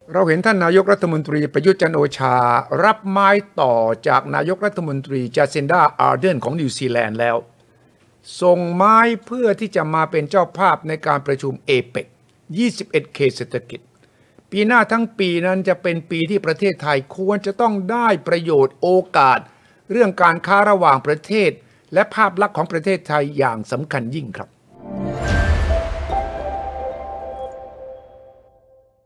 เราเห็นท่านนายกรัฐมนตรีประยุทธ์จันทร์โอชารับไม้ต่อจากนายกรัฐมนตรีจาซินดาอาร์เดนของนิวซีแลนด์แล้วส่งไม้เพื่อที่จะมาเป็นเจ้าภาพในการประชุมเอเปก21เขตเศรษฐกิจปีหน้าทั้งปีนั้นจะเป็นปีที่ประเทศไทยควรจะต้องได้ประโยชน์โอกาสเรื่องการค้าระหว่างประเทศและภาพลักษณ์ของประเทศไทยอย่างสำคัญยิ่งครับ